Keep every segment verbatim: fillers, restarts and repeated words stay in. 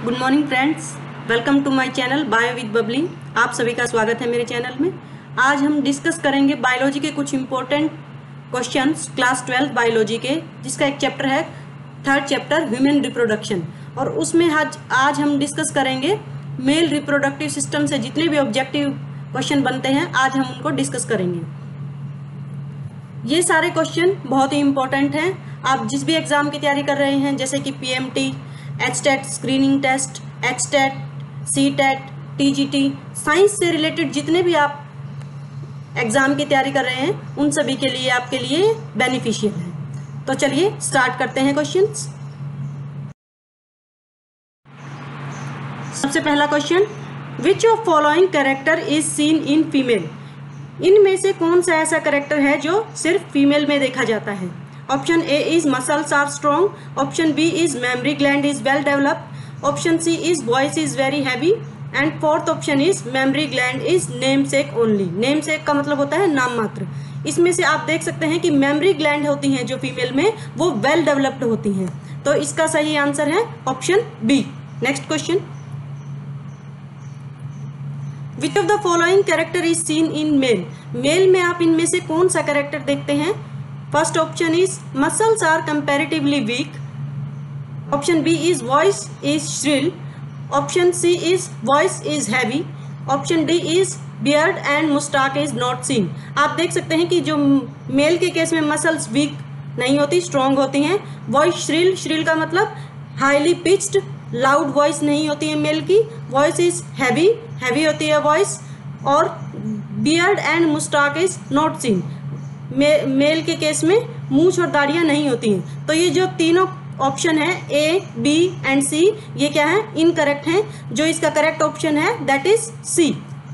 Good morning friends, welcome to my channel bio with Babli. आप सभी का स्वागत है मेरे चैनल में। आज हम डिस्कस करेंगे बायोलॉजी के कुछ important questions class twelfth biology के, जिसका एक चैप्टर है थर्ड चैप्टर ह्यूमन रिप्रोडक्शन। और उसमें आज आज हम डिस्कस करेंगे मेल रिप्रोडक्टिव सिस्टम से जितने भी ऑब्जेक्टिव क्वेश्चन बनते हैं आज हम उनको डिस्कस करेंगे। ये सारे क्वेश्चन बहुत ही इंपॉर्टेंट हैं। आप जिस भी एग्जाम की तैयारी कर रहे हैं, जैसे कि PMT, HTET screening test, HTET, CTET, TGT, science से रिलेटेड जितने भी आप एग्जाम की तैयारी कर रहे हैं उन सभी के लिए आपके लिए बेनिफिशियल है। तो चलिए स्टार्ट करते हैं क्वेश्चंस। सबसे पहला question, which of following character is seen in female? इनमें से कौन सा ऐसा कैरेक्टर है जो सिर्फ फीमेल में देखा जाता है? Option A is muscles are strong, option B is mammary gland is well developed, option C is voice is very heavy and fourth option is mammary gland is namesake only. Namesake का मतलब होता है नाम मात्र। इसमें से आप देख सकते हैं कि मेमोरी ग्लैंड होती हैं जो फीमेल में, वो वेल डेवलप्ड होती हैं। तो इसका सही आंसर है option B. Next question, which of the following character is seen in male? Male में आप इनमें से कौन सा कैरेक्टर देखते हैं? First option is muscles are comparatively weak, option B is voice is shrill, option C is voice is heavy, option D is beard and mustache is not seen. आप देख सकते हैं कि जो मेल के केस में मसल्स वीक नहीं होती, स्ट्रॉन्ग होती हैं। वॉइस श्रिल, श्रिल का मतलब हाईली पिच्ड, लाउड वॉइस नहीं होती है मेल की। वॉइस इज हैवी, हैवी होती है वॉइस। और beard and mustache is not seen, मे, मेल के केस में मूंछ और दाढ़ियां नहीं होती हैं। तो ये जो तीनों ऑप्शन है ए, बी एंड सी, ये क्या है? इनकरेक्ट हैं। जो इसका करेक्ट ऑप्शन है that is C.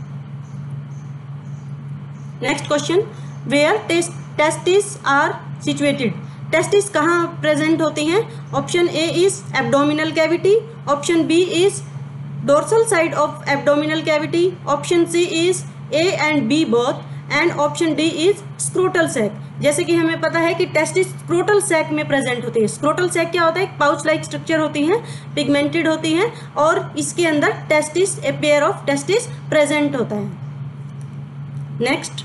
Next question, where testis are situated? Testis कहाँ प्रेजेंट होती हैं? Option A is abdominal cavity, option B is dorsal side of abdominal cavity, option C is A and B both and option D is scrotal sac. जैसे कि हमें पता है कि testis scrotal sac में प्रेजेंट होती है। स्क्रोटल सैक क्या होता है? एक पाउच लाइक स्ट्रक्चर होती है, पिगमेंटेड होती हैं और इसके अंदर testis, A pair of testis present होता है। Next,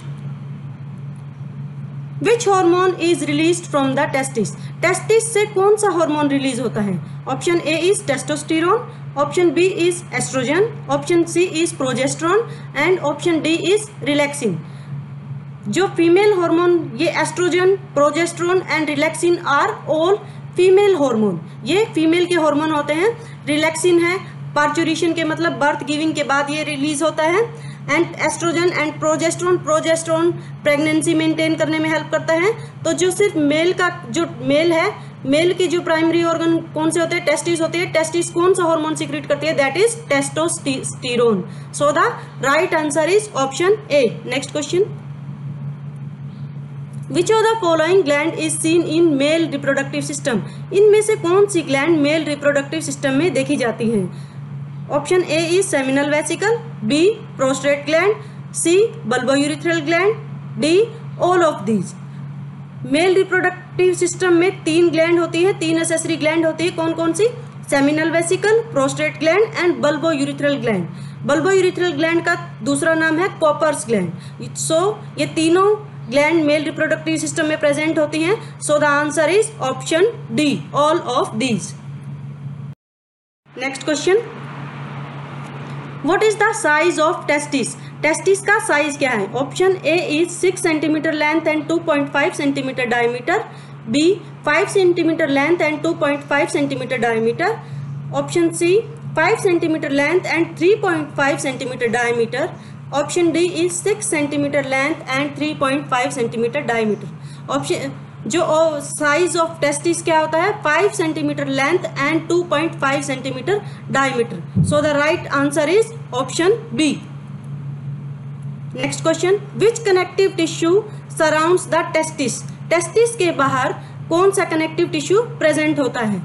which hormone is release from the testis? Testis से कौन सा हार्मोन रिलीज होता है? Option A is testosterone, option B is estrogen, option C is progesterone and option D is relaxin. जो female hormone, ये estrogen, progesterone and relaxin are all female hormone. ये female के hormone होते हैं। Relaxin है parturition के मतलब birth giving के बाद ये रिलीज होता है। And estrogen and progesterone, progesterone pregnancy maintain करने में हेल्प करता है। तो जो सिर्फ मेल का, जो मेल है, मेल के जो प्राइमरी ऑर्गन कौन से होते हैं? टेस्टिस होती है। टेस्टिस कौन सा हार्मोन सीक्रेट करती है? That is testosterone. So the right answer is option A. Next question, which of the following gland is seen in male reproductive system? इनमें से कौन सी ग्लैंड मेल रिप्रोडक्टिव सिस्टम में देखी जाती हैं? Option A is seminal vesicle, B prostate gland, C bulbourethral gland, D all of these. Male reproductive system में तीन ग्लैंड होती है, तीन एसेसरी ग्लैंड होती है। कौन कौन सी? Seminal vesicle, prostate gland and bulbourethral gland. Bulbourethral gland का दूसरा नाम है कॉपर्स ग्लैंड। सो so, ये तीनों ग्लैंड मेल रिप्रोडक्टिव सिस्टम में प्रेजेंट होती हैं। So the answer is option D, all of these. Next question, what is the size of testis? Testis का साइज क्या है? Option A is six centimetre length and two point five centimetre diameter, B five centimetre length and two point five centimetre diameter, option C five centimetre length and three point five centimetre diameter, option D is six centimetre length and three point five centimetre diameter. Option जो size of testis क्या होता है? Five centimetre length and two point five centimetre diameter. So the right answer is option B. Next question, which connective tissue surrounds the testis? Testis के बाहर कौन सा connective tissue present होता है?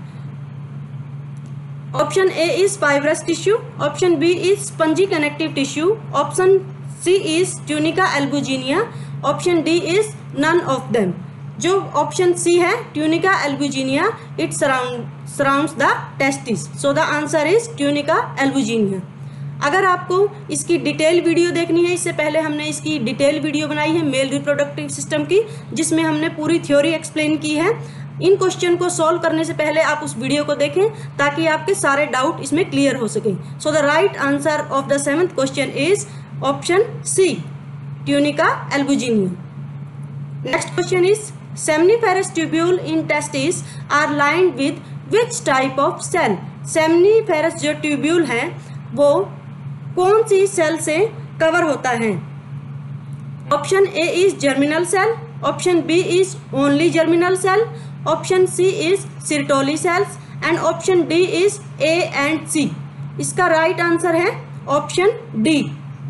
Option A is fibrous tissue, option B is spongy connective tissue, option C is tunica albuginea, option D is none of them. जो option C है tunica albuginea, it surrounds the testis, so the answer is tunica albuginea. अगर आपको इसकी detail video देखनी है, इससे पहले हमने इसकी डिटेल वीडियो बनाई है मेल रिप्रोडक्टिव सिस्टम की, जिसमें हमने पूरी थ्योरी एक्सप्लेन की है। इन क्वेश्चन को सॉल्व करने से पहले आप उस वीडियो को देखें ताकि आपके सारे डाउट इसमें क्लियर हो सके। So the right answer of the seventh question is option C tunica albuginea. Next question is seminiferous tubule in testis are lined with which type of cell. Seminiferous जो tubule है वो कौन सी cell से cover होता है? Option A is germinal cell, option B is only germinal cell, option C is sertoli cells and option D is A and C. इसका right answer है ऑप्शन डी,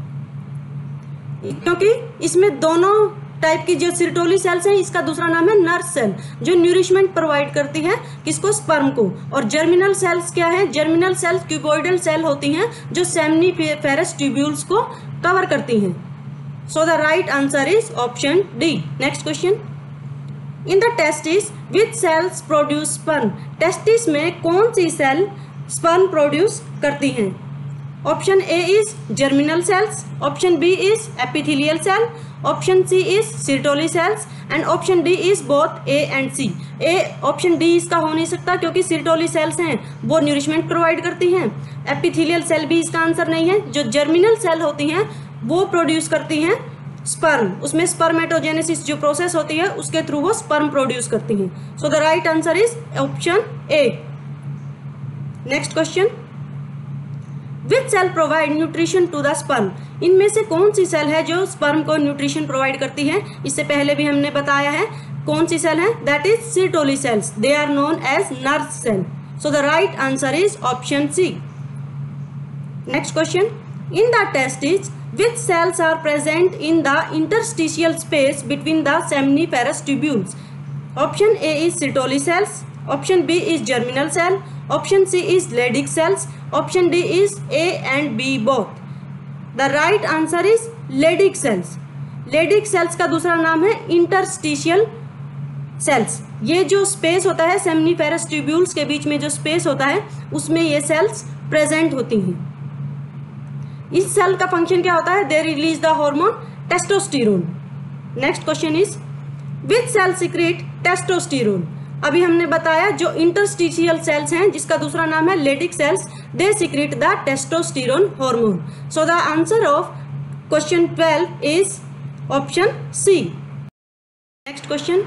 क्योंकि इसमें दोनों टाइप की जो सिर्टोली सेल्स हैं इसका दूसरा नाम है नर्स सेल, जो न्यूरिशमेंट प्रोवाइड करती है किसको? स्पर्म को। और जर्मिनल सेल्स क्या है? जर्मिनल सेल्स क्यूबॉइडल सेल होती हैं जो सेमनीफेरस ट्यूब्यूल्स को कवर करती हैं। So the right answer is option D. Next question, in the testis which cells produce sperm. Testis में कौन सी सेल स्पर्म प्रोड्यूस करती हैं? Option A is germinal cells, option B is epithelial cell, option C is sertoli cells and option D is both A and C. A option D इसका हो नहीं सकता क्योंकि सिर्टोली सेल्स हैं वो न्यूरिशमेंट प्रोवाइड करती हैं। एपिथेलियल सेल भी इसका आंसर नहीं है। जो जर्मिनल सेल होती हैं वो प्रोड्यूस करती हैं स्पर्म, उसमें स्पर्मेटोजेनेसिस जो प्रोसेस होती है उसके थ्रू वो स्पर्म प्रोड्यूस करती हैं। So the right answer is option A. Next question, which cell provide nutrition to the sperm. इनमें से कौन सी सेल है जो स्पर्म को न्यूट्रिशन प्रोवाइड करती है? इससे पहले भी हमने बताया है कौन सी सेल है, that is sertoli cells, they are known as nurse cell. So the right answer is option C. Next question, in the testis which cells are present in the interstitial space between the seminiferous tubules? Option A is Sertoli cells, option B is germinal cell, option C is Leydig cells, option D is A and B both. The right answer is Leydig cells. Leydig cells का दूसरा नाम है interstitial cells. ये जो space होता है seminiferous tubules के बीच में जो स्पेस होता है उसमें ये सेल्स प्रेजेंट होती हैं। इस सेल का फंक्शन क्या होता है? They release the hormone testosterone. Next question is which cell secrete testosterone. अभी हमने बताया जो इंटरस्टिशियल सेल्स हैं जिसका दूसरा नाम है leydig cells, they secrete the testosterone hormone. So the answer of question twelve is option C. Next question,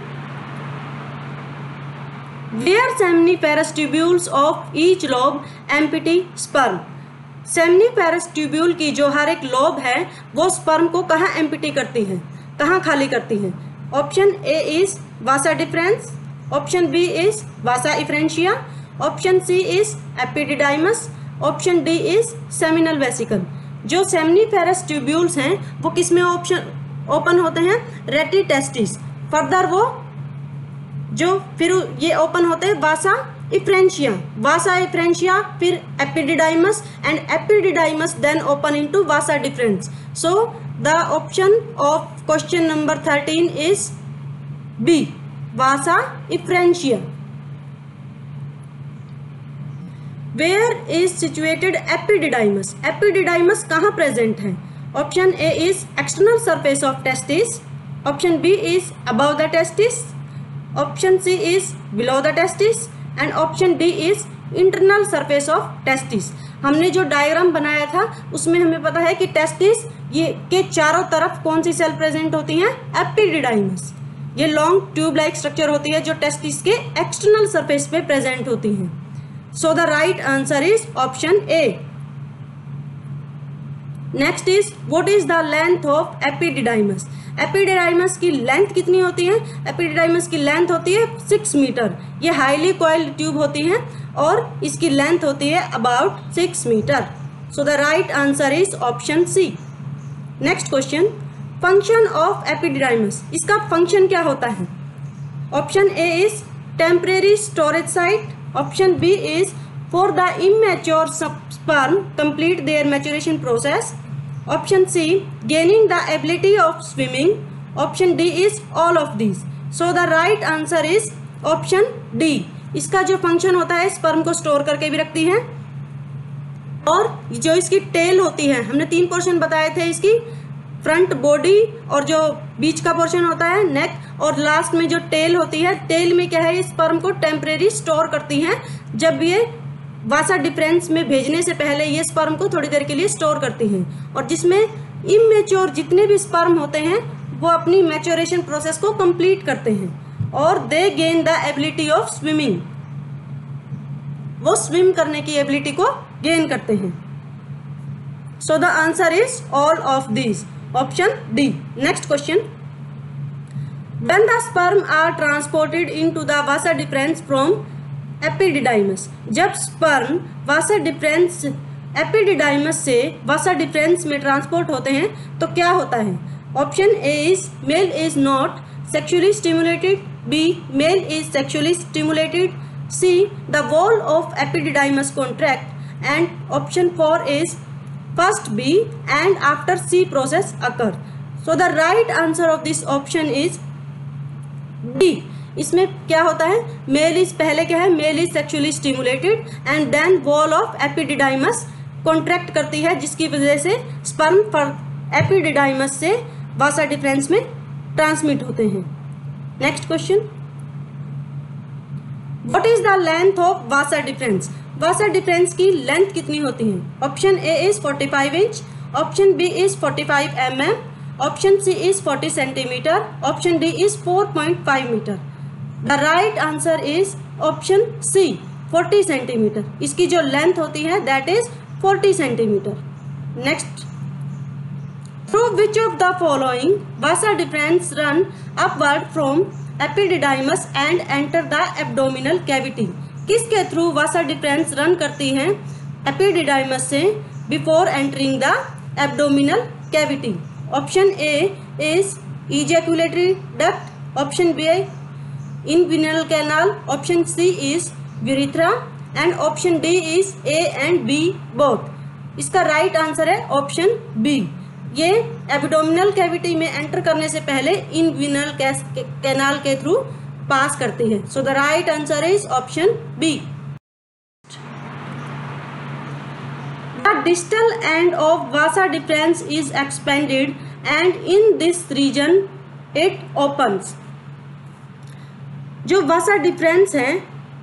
where seminiferous tubules of each lobe empty sperm. Seminiferous tubule की जो हर एक लोब है वो स्पर्म को कहाँ एम्प्टी करती है, कहाँ खाली करती है? Option A is vasa deferens, option B is vasa efferentia, option C is epididymis, option D is seminal vesicle. जो सेमनीफेरस ट्यूब्यूल्स हैं वो किसमें ऑप्शन ओपन होते हैं? रेटी टेस्टिस। फर्दर वो जो फिर ये ओपन होते हैं वासा इफ्रेंशिया, वासा इफ्रेंशिया, फिर epididymis and epididymis then open into vasa deferens. So the option of question number thirteen is B, vasa efferentia. Where is situated epididymis. Epididymis कहाँ प्रेजेंट है? Option A is external surface of testis, option B is above the testis, option C is below the testis and option D is internal surface of testis. हमने जो diagram बनाया था उसमें हमें पता है कि टेस्टिस ये के चारों तरफ कौन सी सेल प्रेजेंट होती हैं? एपिडिडाइमस। ये लॉन्ग ट्यूब लाइक स्ट्रक्चर होती है जो टेस्टिस के एक्सटर्नल सरफेस पे प्रेजेंट होती हैं। So the right answer is option A. Next is what is the length of epididymis. Epididymis की लेंथ कितनी होती है? एपिडिडाइमस की लेंथ होती है सिक्स मीटर। ये हाईली कॉइल्ड ट्यूब होती है और इसकी लेंथ होती है about six metre. So the right answer is option C. Next question, function of epididymis. इसका फंक्शन क्या होता है? Option A is temporary storage site, option B is for the immature sperm complete their maturation process, option C gaining the ability of swimming, option D is all of these. So the right answer is option D. इसका जो function होता है sperm को store करके भी रखती है, और जो इसकी टेल होती है, हमने तीन पोर्शन बताए थे इसकी, फ्रंट बॉडी और जो बीच का पोर्शन होता है नेक, और लास्ट में जो टेल होती है, टेल में क्या है, स्पर्म को टेम्परेरी स्टोर करती हैं। जब ये वासा डिफरेंस में भेजने से पहले ये स्पर्म को थोड़ी देर के लिए स्टोर करती हैं, और जिसमें इमेच्योर जितने भी स्पर्म होते हैं वो अपनी मैच्योरेशन प्रोसेस को कंप्लीट करते हैं और they gain the ability of swimming, वो स्विम करने की एबिलिटी को गेन करते हैं। So the answer is all of this, option D. Next question, when the sperm are transported into the vasa deferens from epididymis, जब sperm vasa deferens epididymis से vasa difference में transport होते हैं तो क्या होता है? Option A is male is not sexually stimulated, B male is sexually stimulated, C the wall of epididymis contract, and option four is first B and after C process occur. So the right answer of this option is D. इसमें क्या होता है, male is पहले क्या है, male is sexually stimulated and then wall of epididymis contract करती है, जिसकी वजह से स्पर्म पर एपिडिडाइमस से वासा डिफरेंस में ट्रांसमिट होते हैं। Next question, what is the length of vasa deferens? Vasa deferens की लेंथ कितनी होती है? Option A is forty five inch, option B is forty five M M, option C is forty centimetre, option D is four point five metre. The right answer is option C forty centimetre. इसकी जो length होती है that is forty centimetre. Next, through which of the following vasa deferens run upward from epididymis and enter the abdominal cavity? किसके through vasa deferens run करती हैं epididymis से before entering the abdominal cavity? Option A is ejaculatory duct, option B inguinal canal, option C is urethra, and option D is A and B both. इसका right answer है option B. ये abdominal cavity में enter करने से पहले इनविनल canal के through pass करती है। So the right answer is option B. The distal end of vasa deferens is expanded and in this region it opens. जो वासा डिफरेंस है,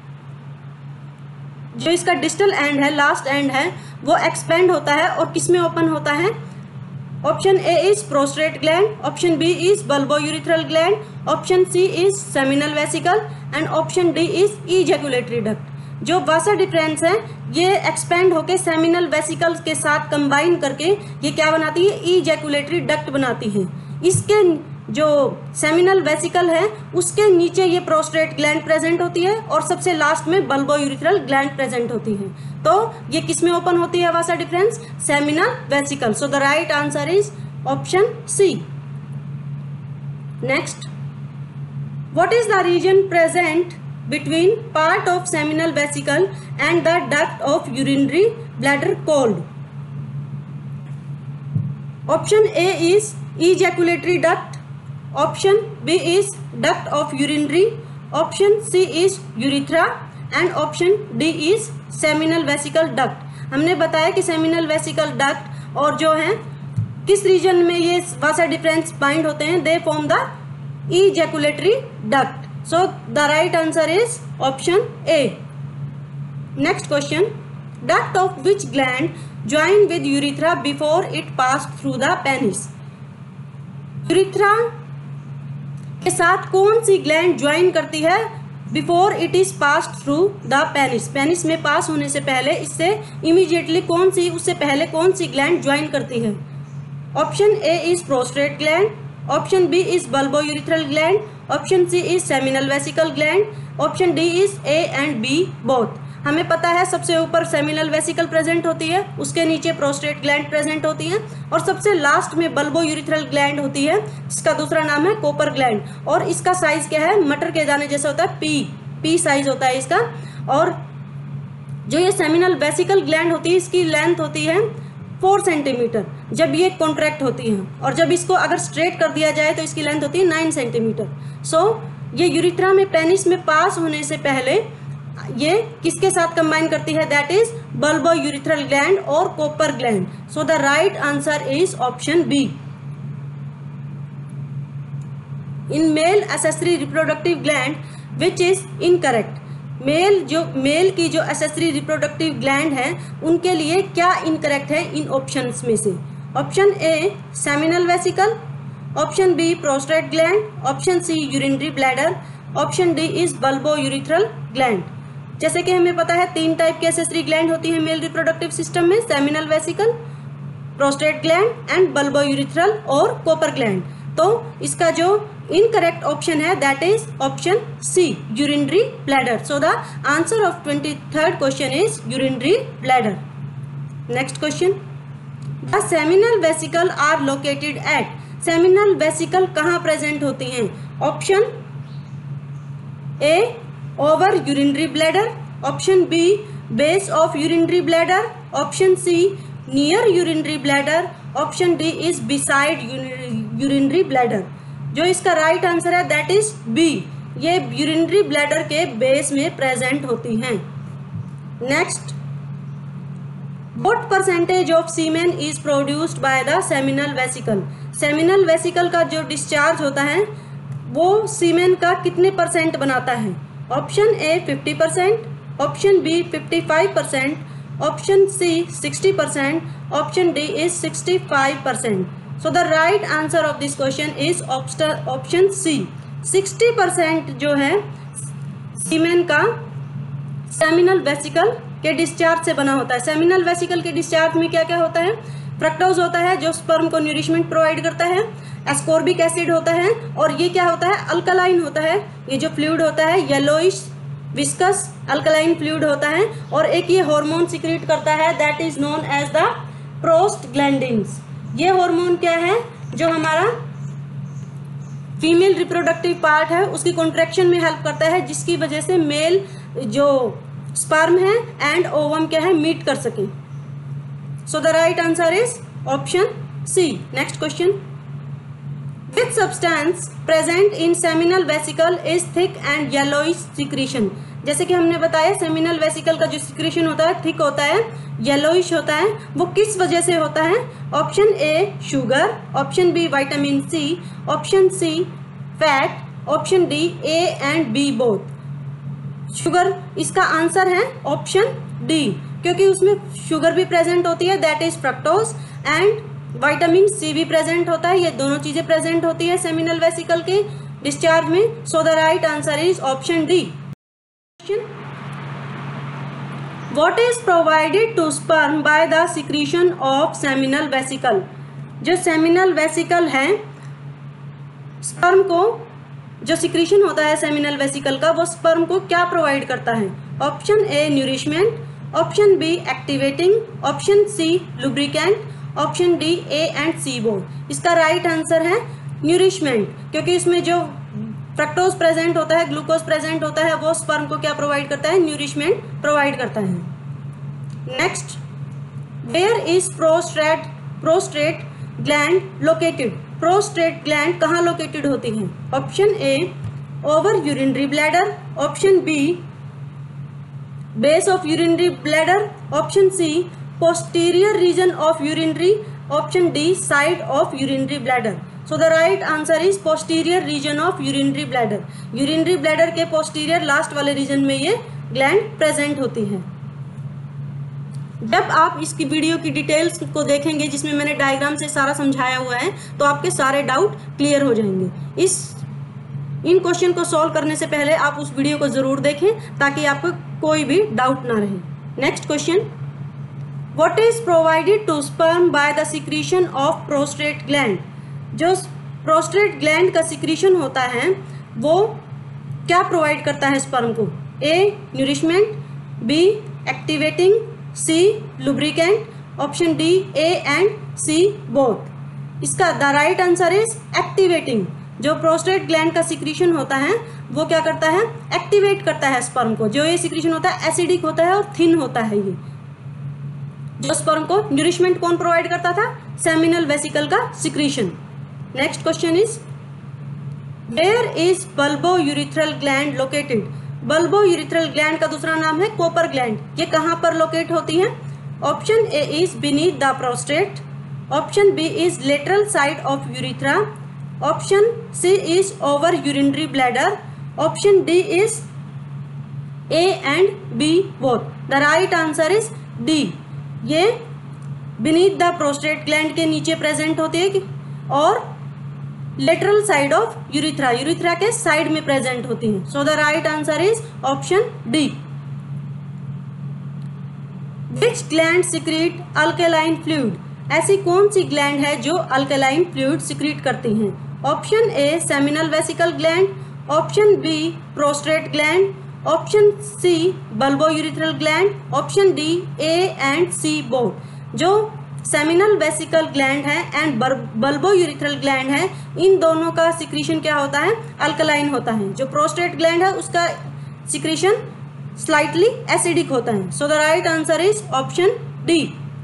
जो इसका डिस्टल एंड है, लास्ट एंड है, वो एक्सपेंड होता है और किस में ओपन होता है? Option A is prostate gland, option B is bulbourethral gland, option C is seminal vesicle, and option D is ejaculatory duct. जो वासा डिफरेंस है ये एक्सपेंड होके सेमिनल वेसिकल के साथ कंबाइन करके ये क्या बनाती है? इजैकुलेटरी डक्ट बनाती है। इसके जो सेमिनल वेसिकल है उसके नीचे ये प्रोस्टेट ग्लैंड प्रेजेंट होती है और सबसे लास्ट में बल्बोयूरिथ्रल ग्लैंड प्रेजेंट होती है। तो ये किस में ओपन होती है vasa deferens? Seminal vesicle. So the right answer is option C. Next, what is the region present between part of seminal vesicle and the duct of urinary bladder called? Option A is ejaculatory duct, option B is duct of urinary, option C is urethra, and option D is seminal vesicle duct. हमने बताया कि seminal vesicle duct और जो है किस reason में ये वासा difference bind होते हैं? They form the ejaculatory duct. So the right answer is option A. Next question, duct of which gland join with urethra before it passed through the penis? urethra के साथ कौन सी gland join करती है before it is passed through the penis? Penis में pass होने से पहले इससे इमीडिएटली कौन सी, उससे पहले कौन सी ग्लैंड ज्वाइन करती है? Option A is prostate gland, option B is bulbourethral gland, option C is seminal vesicle gland, option D is A and B both. हमें पता है सबसे ऊपर सेमिनल वेसिकल प्रेजेंट होती है, उसके नीचे प्रोस्टेट ग्लैंड प्रेजेंट होती है और सबसे लास्ट में बल्बोयूरिथ्रल ग्लैंड होती है, इसका दूसरा नाम है कोपर ग्लैंड, और इसका साइज क्या है? मटर के दाने जैसा होता है, पी पी साइज होता है इसका। और जो ये सेमिनल वेसिकल ग्लैंड होती है इसकी लेंथ होती है फोर सेंटीमीटर जब ये कॉन्ट्रैक्ट होती है, और जब इसको अगर स्ट्रेट कर दिया जाए तो इसकी लेंथ होती है नाइन सेंटीमीटर। सो ये यूरिथ्रा में पेनिस में पास होने से पहले ये किसके साथ कंबाइन करती है, that is bulbourethral gland और Cowper gland. So the right answer is option B. In male accessory reproductive gland which is incorrect. Male जो मेल की जो एक्सेसरी रिप्रोडक्टिव ग्लैंड है उनके लिए क्या इनकरेक्ट है इन ऑप्शंस में से। Option A seminal vesicle, option B prostate gland, option C urinary bladder, option D is bulbourethral gland. जैसे कि हमें पता है तीन टाइप की एक्सेसरी ग्लैंड होती है मेल रिप्रोडक्टिव सिस्टम में, seminal vesicle, prostate gland and bulbourethral और कोपर ग्लैंड। तो इसका जो इनकरेक्ट ऑप्शन है that is option C urinary bladder. So the answer of twenty third question is urinary bladder. Next question, the seminal vesicle are located at. Seminal vesicle कहाँ present होती हैं। Option A over urinary bladder, option B base of urinary bladder, option C near urinary bladder, option D is beside urinary bladder. जो इसका right right answer है that is B, ये urinary bladder के base में present होती हैं। Next, what percentage of semen is produced by the seminal vesicle. Seminal vesicle का जो डिस्चार्ज होता है वो सीमेन का कितने परसेंट बनाता है। Option A fifty percent, option B fifty five percent, option C sixty percent, option D is sixty five percent. So the right answer of this question is option C, sixty percent जो है semen का seminal vesicle के discharge से बना होता है। Seminal vesicle के discharge में क्या क्या होता है, फ्रक्टोज होता है जो स्पर्म को न्यूरिशमेंट प्रोवाइड करता है, एस्कॉर्बिक एसिड होता है और ये क्या होता है, अल्कलाइन होता है। ये जो फ्लूइड होता है येलोइश विस्कस अल्कलाइन फ्लूइड होता है और एक ये हार्मोन सिक्रीट करता है that is known as the prostaglandins. ये हार्मोन क्या है, जो हमारा फीमेल रिप्रोडक्टिव पार्ट है उसकी कॉन्ट्रैक्शन में हेल्प करता है, जिसकी वजह से मेल जो स्पर्म है एंड ओवम क्या है मीट कर सके। So the right answer is option C. Next question, which substance present in seminal vesicle is thick and yellowish secretion। जैसे कि हमने बताया सेमिनल वेसिकल का जो सिक्रेशन होता है थिक होता है, येलोइश होता है, वो किस वजह से होता है। Option A sugar, option B vitamin C, option C fat, option D A and B both. Sugar इसका आंसर है ऑप्शन डी, क्योंकि उसमें शुगर भी प्रेजेंट होती है that is fructose and vitamin C भी प्रेजेंट होता है। ये दोनों चीजें प्रेजेंट होती है सेमिनल वेसिकल के डिस्चार्ज में। So the right answer is option D. What is provided to sperm by the secretion of seminal vesicle. जो सेमिनल वेसिकल है स्पर्म को जो सिक्रीशन होता है सेमिनल वेसिकल का वो स्पर्म को क्या प्रोवाइड करता है। Option A nourishment, option B activating, option C lubricant, option D A and C both. इसका राइट आंसर है न्यूरिशमेंट, क्योंकि इसमें जो फ्रक्टोज प्रेजेंट होता है, ग्लूकोज प्रेजेंट होता है, वो स्पर्म को क्या प्रोवाइड करता है, न्यूरिशमेंट प्रोवाइड करता है। Next, where is prostate prostate gland located. Prostate gland कहाँ लोकेटेड होती है। Option A over urinary bladder, option B base of urinary bladder, option C posterior region of urinary, option D side of urinary bladder। so the right answer is posterior region of urinary bladder। urinary bladder के posterior last वाले region में ये gland present होती है। जब आप इसकी video की डिटेल्स को देखेंगे जिसमें मैंने डायग्राम से सारा समझाया हुआ है तो आपके सारे डाउट क्लियर हो जाएंगे। इस इन क्वेश्चन को सॉल्व करने से पहले आप उस वीडियो को जरूर देखें ताकि आपको कोई भी डाउट ना रहे। Next question, What is provided to sperm by the secretion of prostate gland। जो prostate gland का secretion होता है वो क्या प्रोवाइड करता है स्पर्म को। A nourishment, B activating, C lubricant, option D A and C both. इसका the right answer is activating. जो प्रोस्टेट ग्लैंड का सिक्रीशन होता है वो क्या करता है, एक्टिवेट करता है स्पर्म को। जो ये सिक्रीशन होता है एसिडिक होता है और थिन होता है। ये जो स्पर्म को न्यूरिशमेंट कौन प्रोवाइड करता था, सेमिनल वेसिकल का secretion. Next question is where is bulbourethral gland located? Bulbourethral gland का दूसरा नाम है कोपर ग्लैंड। ये कहाँ पर लोकेट होती है? Option A is beneath the prostate, option B is lateral side of urethra, option C is over urinary bladder, option D is A and B both. The right answer is D. ये beneath the prostate gland के नीचे present होती है और lateral side of urethra, urethra के side में present होती है। So the right answer is option D. Which gland secrete alkaline fluid? ऐसी कौन सी ग्लैंड है जो अल्कलाइन फ्लूइड सिक्रीट करती हैं? Option A seminal vesicle gland, option B prostate gland, option C bulbourethral gland, option D A and C both. जो seminal vesicle gland है and bulbourethral gland है, इन दोनों का सिक्रीशन क्या होता है? अल्कलाइन होता है। जो प्रोस्टेट ग्लैंड है उसका सिक्रीशन स्लाइटली एसिडिक होता है। So the right answer is option D.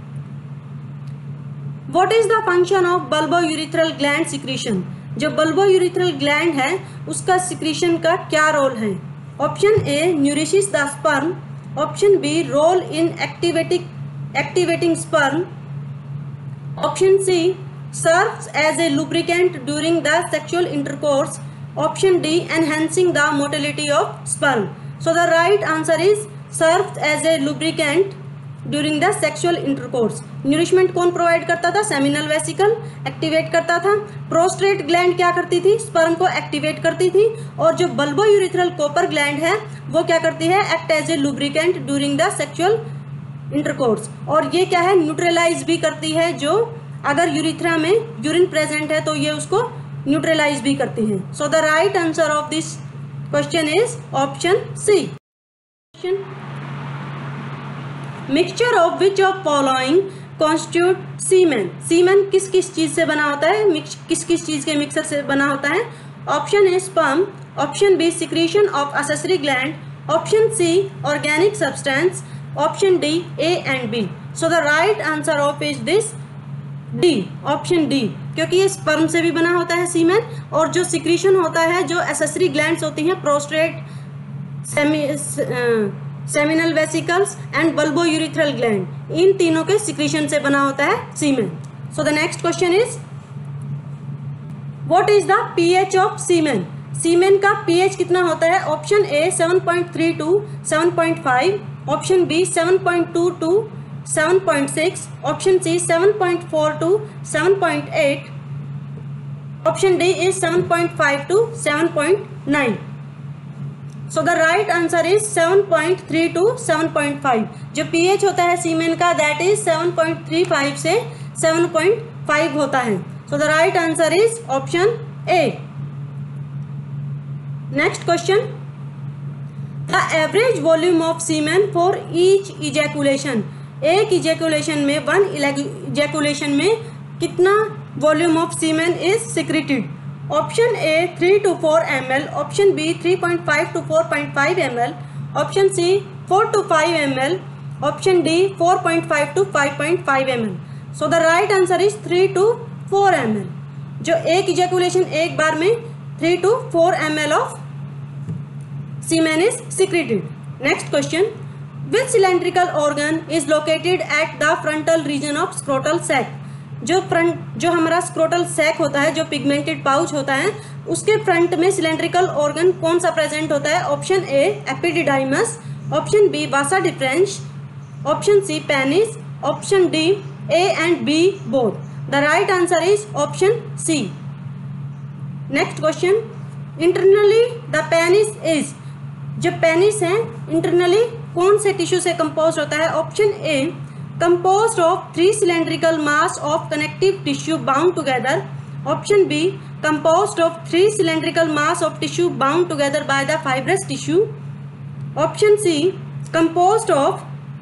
What is the function of bulbourethral gland secretion? जो बल्बोयूरिथ्रल ग्लैंड है उसका सिक्रीशन का क्या रोल है? Option A nourishes the sperm, option B role in activating activating sperm, option C serves as a lubricant during the sexual intercourse, option D enhancing the motility of sperm. So the right answer is serves as a lubricant during the sexual intercourse. Nourishment कौन provide करता था? Seminal vesicle activate करता था। Prostate gland क्या करती थी? Sperm को activate करती थी। और जो बल्बोयूरिथ्रल कोपर ग्लैंड है वो क्या करती है? Act as a lubricant during the sexual intercourse. और ये क्या है? न्यूट्रलाइज भी करती है। जो अगर यूरिथ्रा में यूरिन प्रेजेंट है तो ये उसको न्यूट्रलाइज भी करती है। So the right answer of this question is option C. Mixture of which of following constitute semen? Semen किस किस चीज से बना होता है? मिक्स किस किस चीज के मिक्सर से बना होता है? Option A sperm, option B secretion of accessory gland, option C organic substance, option D A and B. So the right answer of is this D, option D, क्योंकि ये स्पर्म से भी बना होता है सीमेन। और जो सिक्रीशन होता है, जो एक्सेसरी ग्लैंड्स होती हैं, prostate, seminal vesicles and bulbourethral gland, इन तीनों के सिक्रीशन से बना होता है semen. So the next question is what is the pH of semen? Semen का पीएच कितना होता है? Option A seven point three to seven point five, option B seven point two to seven point six, option C seven point four to seven point eight, option D is seven point five to seven point nine. So the right answer is seven point three to seven point five. जो pH होता है semen का that is seven point three five से seven point five होता है। So the right answer is option A. Next question, the average volume of semen for each ejaculation? एक ejaculation में, one ejaculation में कितना volume of semen is secreted? Option A three to four M L, option B three point five to four point five M L, option C four to five M L, option D four point five to five point five M L. So the right answer is three to four M L. जो एक ejaculation एक बार में three to four M L of semen is secreted. Next question, which cylindrical organ is located at the frontal region of scrotal sac? जो front जो हमारा scrotal sac होता है, जो पिगमेंटेड पाउच होता है, उसके फ्रंट में सिलेंड्रिकल ऑर्गन कौन सा प्रेजेंट होता है? Option A epididymis, option B vasa deferens, option C penis, option D A and B both. The right answer is option C. Next question, internally the penis is, जो penis है internally कौन से tissue से compose होता है? Option A composed of three cylindrical mass of connective tissue bound together, option B composed of three cylindrical mass of tissue bound together by the fibrous tissue, option C composed of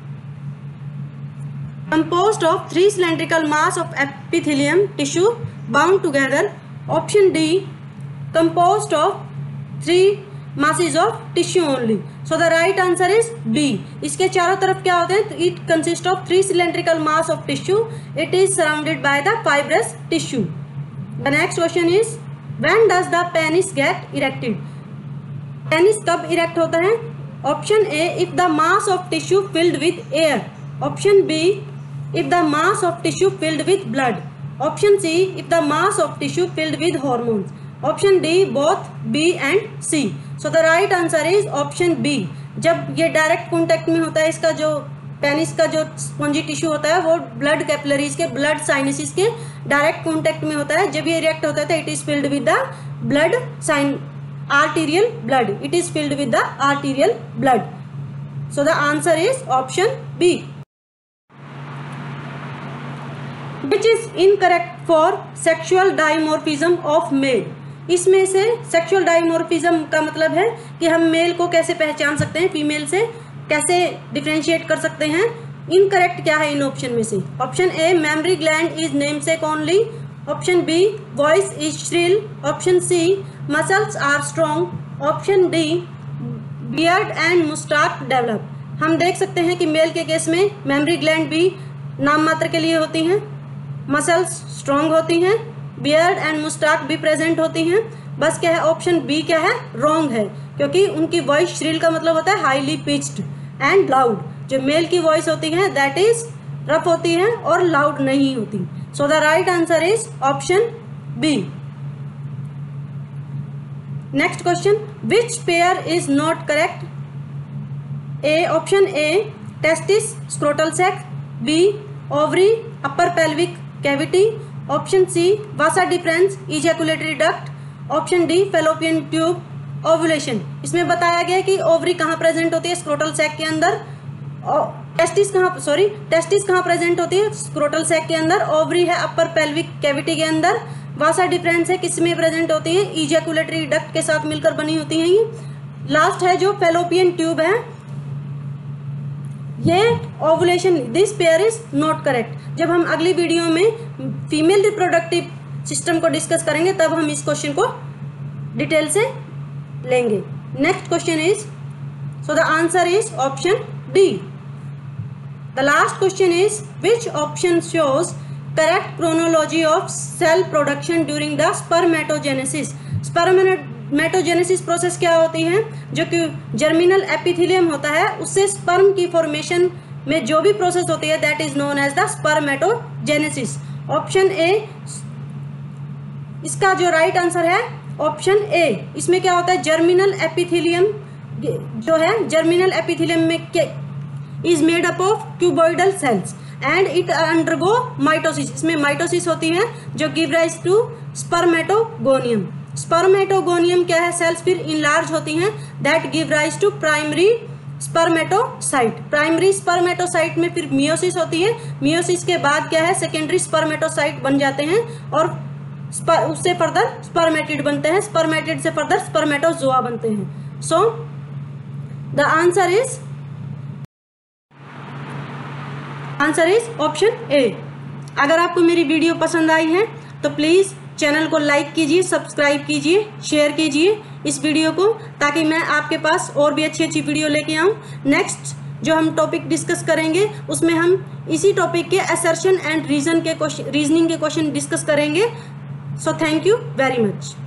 composed of three cylindrical mass of epithelium tissue bound together, option D composed of three masses of tissue only. So the right answer is B. इसके चारों तरफ क्या होते हैं? It consists of three cylindrical mass of tissue. It is surrounded by the fibrous tissue. The next question is when does the penis get erected? Penis कब erect होता है? Option A, if the mass of tissue filled with air. Option B, if the mass of tissue filled with blood. Option C, if the mass of tissue filled with hormones. Option D, both B and C. So the right answer is option B. जब ये direct contact में होता है, इसका जो penis का जो spongy tissue होता है वो ब्लड कैपिलरीज के, ब्लड साइनसिस के डायरेक्ट कॉन्टेक्ट में होता है। जब ये रिएक्ट होता है तो it is filled with the blood sinus arterial blood. It is filled with the arterial blood. So the answer is option B. Which is incorrect for sexual dimorphism of male? इसमें से sexual dimorphism का मतलब है कि हम mail को कैसे पहचान सकते हैं, फीमेल से कैसे डिफ्रेंशिएट कर सकते हैं। इनकरेक्ट क्या है इन ऑप्शन में से? Option A, mammary gland is namesake only. Option B, voice is shrill. Option C, muscles are strong. Option D, beard and moustache develop. हम देख सकते हैं कि मेल के केस में मेमरी ग्लैंड भी नाम मात्र के लिए होती हैं, मसल्स स्ट्रॉन्ग होती हैं, बियर्ड एंड मुस्टाक भी प्रेजेंट होती हैं। बस क्या है, ऑप्शन बी क्या है, रॉन्ग है, क्योंकि उनकी वॉइस श्रिल का मतलब होता है हाईली पिच्ड एंड लाउड। जो मेल की वॉइस होती है दैट इज रफ होती है और लाउड नहीं होती। So the right answer is option B. Next question, which pair is not correct? A, option A, testis scrotal sac. B, ovary upper pelvic cavity. Option C, vasa deferens ejaculatory duct. Option D, fallopian tube ovulation. इसमें बताया गया कि ovary कहाँ present होती है, scrotal sac के अंदर। Testis कहाँ सॉरी टेस्टिस कहाँ प्रेजेंट होती है, स्क्रोटल सैक के अंदर। ओवरी है अपर पेल्विक कैविटी के अंदर। वासा डिफरेंस है किसमें प्रेजेंट होती है, इजैकुलेटरी डक्ट के साथ मिलकर बनी होती हैं ये। लास्ट है जो फेलोपियन ट्यूब है, ये ovulation, this pair is not correct. जब हम अगली वीडियो में फीमेल रिप्रोडक्टिव सिस्टम को डिस्कस करेंगे तब हम इस क्वेश्चन को डिटेल से लेंगे। Next question is, so the answer is option D. The last question is, which option shows correct chronology of cell production during the spermatogenesis? Spermatogenesis process क्या होती है? जो कि जर्मिनल एपिथेलियम होता है, उससे स्पर्म की फॉर्मेशन में जो भी प्रोसेस होती है that is known as the spermatogenesis. Option A, इसका जो राइट आंसर है ऑप्शन ए। इसमें क्या होता है, जर्मिनल एपिथेलियम जो है, जर्मिनल एपिथेलियम में क्या is made up of cuboidal cells and it undergo mitosis. इसमें माइटोसिस होती है जो give rise to spermatogonium. Spermatogonium क्या है, सेल्स फिर इनलार्ज होती हैं that give rise to primary spermatocyte. Primary spermatocyte में फिर मियोसिस होती है, मियोसिस के बाद क्या है, सेकेंडरी स्पर्मेटोसाइट बन जाते हैं और उससे फर्दर स्पर्मेटिड बनते हैं, स्पर्मेटिड से फर्दर स्पर्मेटोजोआ बनते हैं। So the answer is answer is option A. अगर आपको मेरी वीडियो पसंद आई है तो प्लीज़ चैनल को लाइक कीजिए, सब्सक्राइब कीजिए, शेयर कीजिए इस वीडियो को, ताकि मैं आपके पास और भी अच्छी अच्छी वीडियो लेके आऊँ। नेक्स्ट जो हम टॉपिक डिस्कस करेंगे उसमें हम इसी टॉपिक के असर्शन एंड रीजन के क्वेश्चन रीजनिंग के क्वेश्चन डिस्कस करेंगे। So thank you very much.